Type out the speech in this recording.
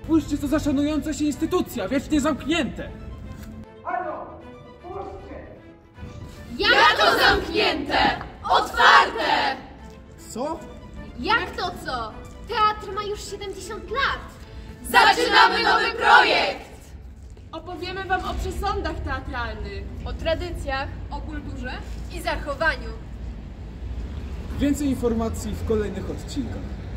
Spójrzcie, co za szanująca się instytucja, wiecznie zamknięte! Halo! Otwórzcie! Jak to zamknięte? Otwarte! Co? Jak to co? Teatr ma już 70 lat. Zaczynamy nowy projekt! Opowiemy wam o przesądach teatralnych, O tradycjach, o kulturze i zachowaniu. Więcej informacji w kolejnych odcinkach.